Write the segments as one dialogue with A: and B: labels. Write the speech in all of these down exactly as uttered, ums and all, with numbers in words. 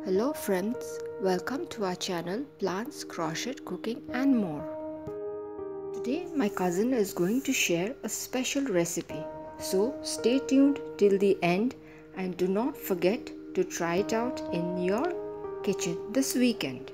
A: Hello friends, welcome to our channel Plants, Crochet, Cooking and more. Today my cousin is going to share a special recipe. So stay tuned till the end and do not forget to try it out in your kitchen this weekend.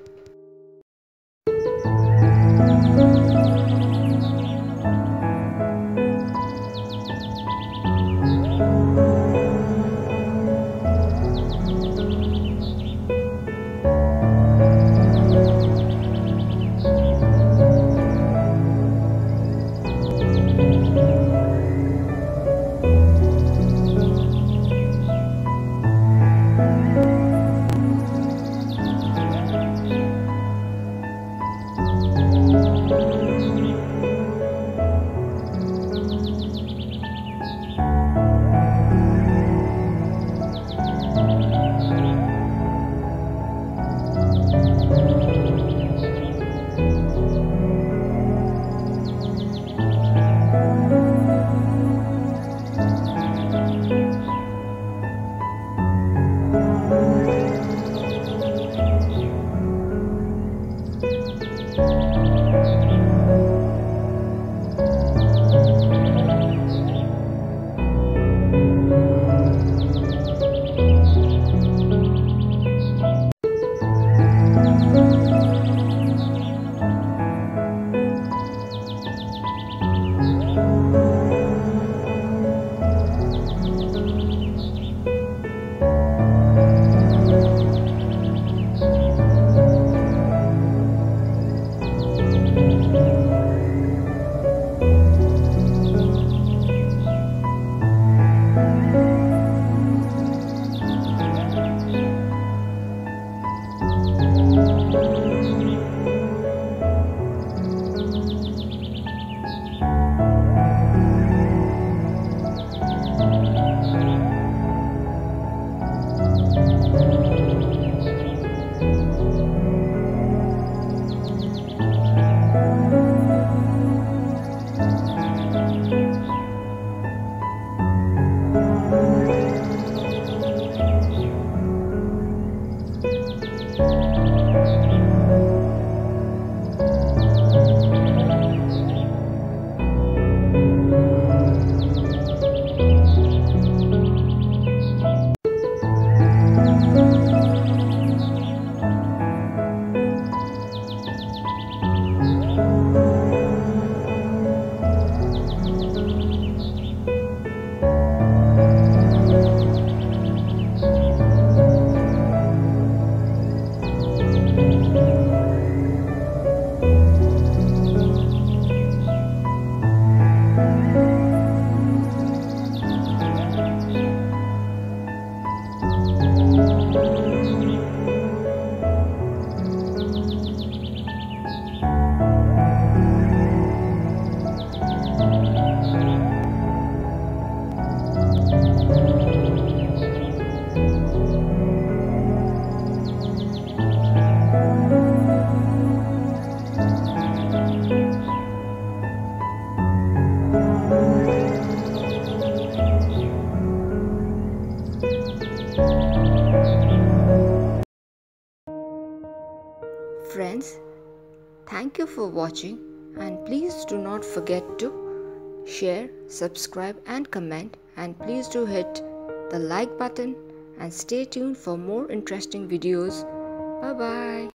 A: Friends, thank you for watching and please do not forget to share, subscribe and comment, and please do hit the like button and stay tuned for more interesting videos. Bye bye.